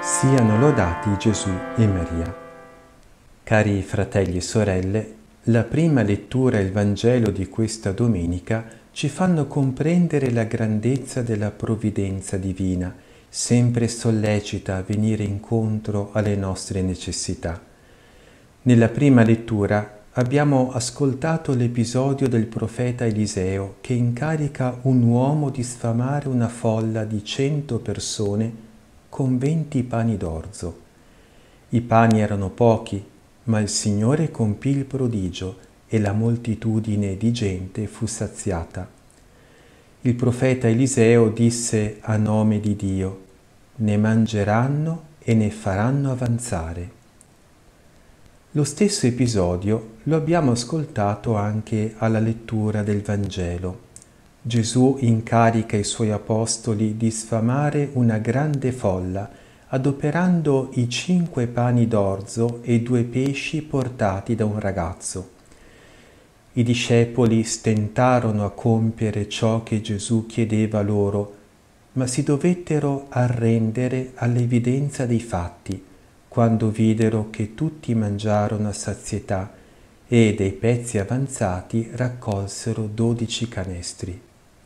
Siano lodati Gesù e Maria. Cari fratelli e sorelle, la prima lettura e il Vangelo di questa domenica ci fanno comprendere la grandezza della provvidenza divina, sempre sollecita a venire incontro alle nostre necessità. Nella prima lettura abbiamo ascoltato l'episodio del profeta Eliseo che incarica un uomo di sfamare una folla di 100 persone con 20 pani d'orzo. I pani erano pochi, ma il Signore compì il prodigio e la moltitudine di gente fu saziata. Il profeta Eliseo disse a nome di Dio: ne mangeranno e ne faranno avanzare. Lo stesso episodio lo abbiamo ascoltato anche alla lettura del Vangelo. Gesù incarica i suoi apostoli di sfamare una grande folla, adoperando i 5 pani d'orzo e 2 pesci portati da un ragazzo. I discepoli stentarono a compiere ciò che Gesù chiedeva loro, ma si dovettero arrendere all'evidenza dei fatti, quando videro che tutti mangiarono a sazietà e dei pezzi avanzati raccolsero 12 canestri.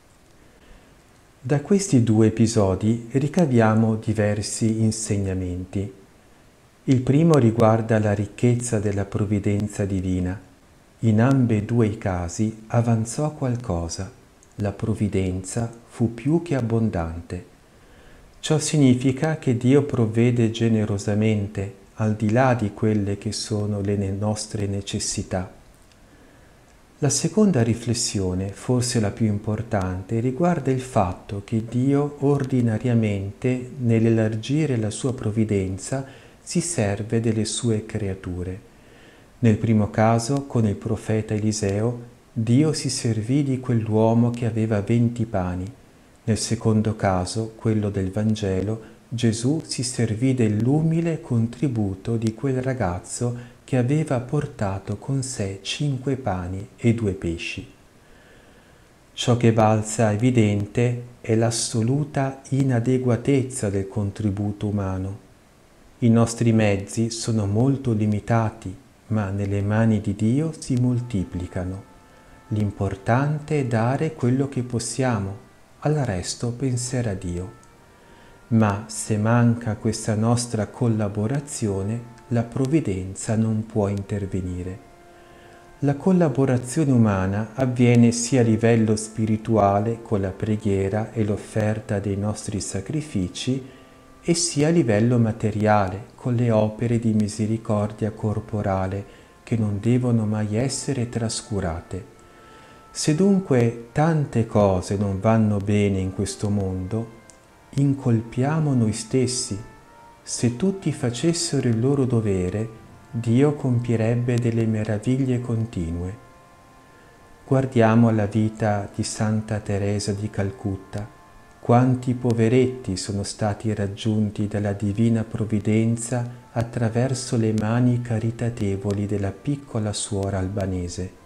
Da questi 2 episodi ricaviamo diversi insegnamenti. Il primo riguarda la ricchezza della provvidenza divina. In ambedue i casi avanzò qualcosa, la provvidenza fu più che abbondante. Ciò significa che Dio provvede generosamente, al di là di quelle che sono le nostre necessità. La seconda riflessione, forse la più importante, riguarda il fatto che Dio ordinariamente, nell'elargire la sua provvidenza, si serve delle sue creature. Nel primo caso, con il profeta Eliseo, Dio si servì di quell'uomo che aveva 20 pani. Nel secondo caso, quello del Vangelo, Gesù si servì dell'umile contributo di quel ragazzo che aveva portato con sé 5 pani e 2 pesci. Ciò che balza evidente è l'assoluta inadeguatezza del contributo umano. I nostri mezzi sono molto limitati, ma nelle mani di Dio si moltiplicano. L'importante è dare quello che possiamo, al resto penserà Dio. Ma se manca questa nostra collaborazione, la provvidenza non può intervenire. La collaborazione umana avviene sia a livello spirituale con la preghiera e l'offerta dei nostri sacrifici e sia a livello materiale con le opere di misericordia corporale che non devono mai essere trascurate. Se dunque tante cose non vanno bene in questo mondo, incolpiamo noi stessi. Se tutti facessero il loro dovere, Dio compierebbe delle meraviglie continue. Guardiamo la vita di Santa Teresa di Calcutta. Quanti poveretti sono stati raggiunti dalla divina provvidenza attraverso le mani caritatevoli della piccola suora albanese.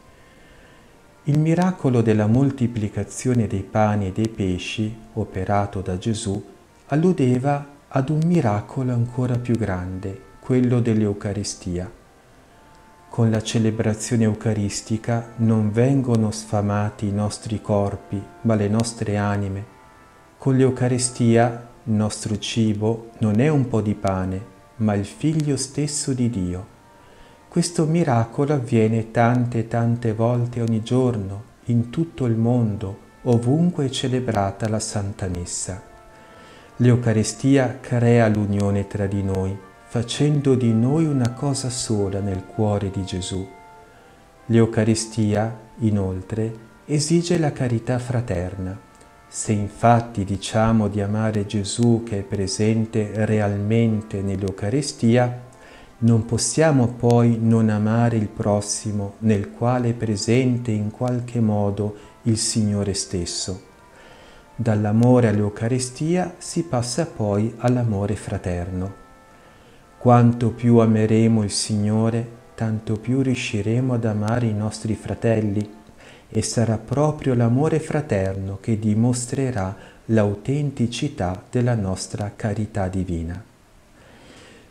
Il miracolo della moltiplicazione dei pani e dei pesci, operato da Gesù, alludeva ad un miracolo ancora più grande, quello dell'Eucaristia. Con la celebrazione eucaristica non vengono sfamati i nostri corpi, ma le nostre anime. Con l'Eucaristia il nostro cibo non è un po' di pane, ma il Figlio stesso di Dio. Questo miracolo avviene tante volte ogni giorno, in tutto il mondo, ovunque è celebrata la Santa Messa. L'Eucaristia crea l'unione tra di noi, facendo di noi una cosa sola nel cuore di Gesù. L'Eucaristia, inoltre, esige la carità fraterna. Se infatti diciamo di amare Gesù che è presente realmente nell'Eucaristia, non possiamo poi non amare il prossimo nel quale è presente in qualche modo il Signore stesso. Dall'amore all'Eucaristia si passa poi all'amore fraterno. Quanto più ameremo il Signore, tanto più riusciremo ad amare i nostri fratelli e sarà proprio l'amore fraterno che dimostrerà l'autenticità della nostra carità divina.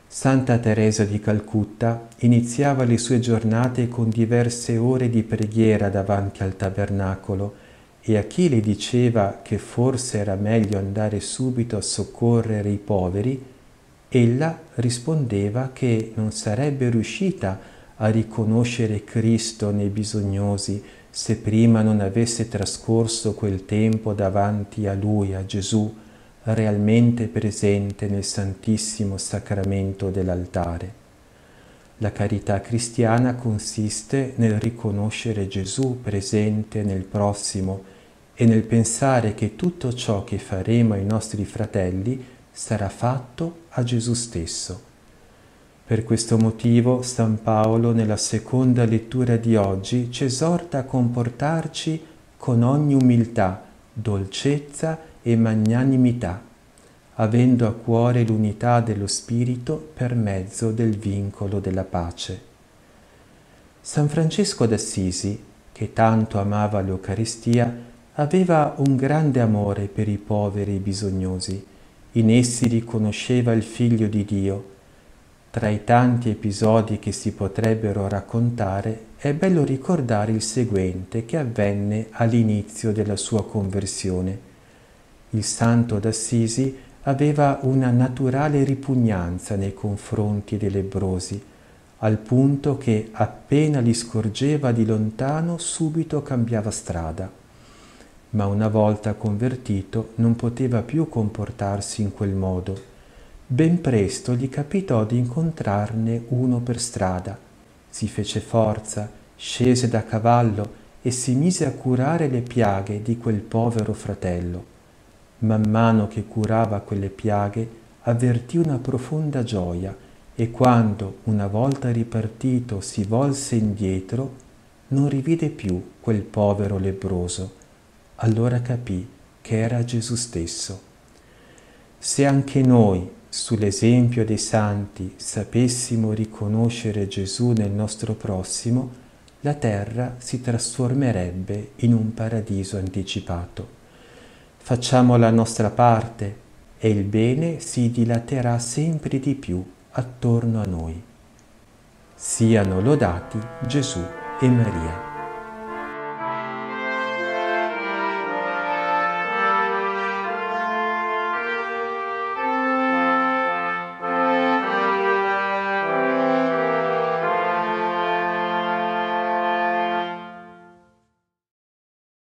Santa Teresa di Calcutta iniziava le sue giornate con diverse ore di preghiera davanti al tabernacolo e a chi le diceva che forse era meglio andare subito a soccorrere i poveri, ella rispondeva che non sarebbe riuscita a riconoscere Cristo nei bisognosi se prima non avesse trascorso quel tempo davanti a Lui, a Gesù, realmente presente nel Santissimo Sacramento dell'altare. La carità cristiana consiste nel riconoscere Gesù presente nel prossimo e nel pensare che tutto ciò che faremo ai nostri fratelli sarà fatto a Gesù stesso. Per questo motivo San Paolo nella seconda lettura di oggi ci esorta a comportarci con ogni umiltà, dolcezza e magnanimità, avendo a cuore l'unità dello Spirito per mezzo del vincolo della pace. San Francesco d'Assisi, che tanto amava l'Eucaristia, aveva un grande amore per i poveri e i bisognosi. In essi riconosceva il Figlio di Dio. Tra i tanti episodi che si potrebbero raccontare, è bello ricordare il seguente che avvenne all'inizio della sua conversione. Il santo d'Assisi aveva una naturale ripugnanza nei confronti dei lebbrosi, al punto che appena li scorgeva di lontano subito cambiava strada. Ma una volta convertito non poteva più comportarsi in quel modo. Ben presto gli capitò di incontrarne uno per strada. Si fece forza, scese da cavallo e si mise a curare le piaghe di quel povero fratello. Man mano che curava quelle piaghe, avvertì una profonda gioia e quando, una volta ripartito, si volse indietro, non rivide più quel povero lebbroso. Allora capì che era Gesù stesso. Se anche noi, sull'esempio dei santi, sapessimo riconoscere Gesù nel nostro prossimo, la terra si trasformerebbe in un paradiso anticipato. Facciamo la nostra parte e il bene si dilaterà sempre di più attorno a noi. Siano lodati Gesù e Maria.